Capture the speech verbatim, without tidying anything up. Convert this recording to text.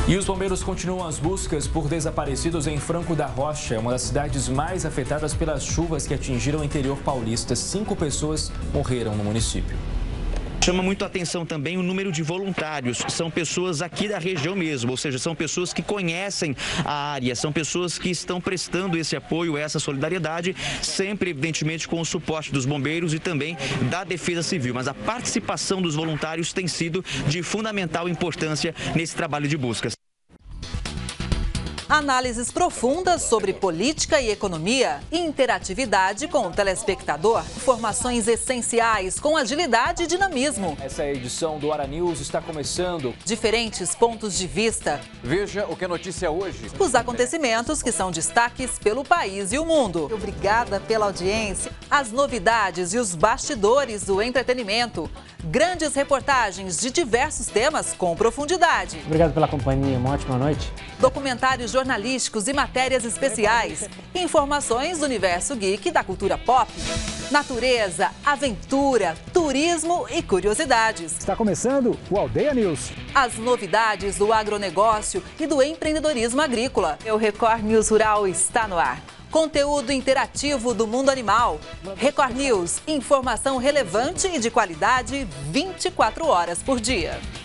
E os bombeiros continuam as buscas por desaparecidos em Franco da Rocha, uma das cidades mais afetadas pelas chuvas que atingiram o interior paulista. Cinco pessoas morreram no município. Chama muito a atenção também o número de voluntários. São pessoas aqui da região mesmo, ou seja, são pessoas que conhecem a área, são pessoas que estão prestando esse apoio, essa solidariedade, sempre, evidentemente, com o suporte dos bombeiros e também da Defesa Civil. Mas a participação dos voluntários tem sido de fundamental importância nesse trabalho de buscas. Análises profundas sobre política e economia, interatividade com o telespectador, informações essenciais com agilidade e dinamismo. Essa edição do Hora News está começando. Diferentes pontos de vista. Veja o que é notícia hoje. Os acontecimentos que são destaques pelo país e o mundo. Obrigada pela audiência. As novidades e os bastidores do entretenimento. Grandes reportagens de diversos temas com profundidade. Obrigado pela companhia, uma ótima noite. Documentários jornalísticos e matérias especiais. Informações do universo geek e da cultura pop. Natureza, aventura, turismo e curiosidades. Está começando o Aldeia News. As novidades do agronegócio e do empreendedorismo agrícola. O Record News Rural está no ar. Conteúdo interativo do mundo animal. Record News, informação relevante e de qualidade vinte e quatro horas por dia.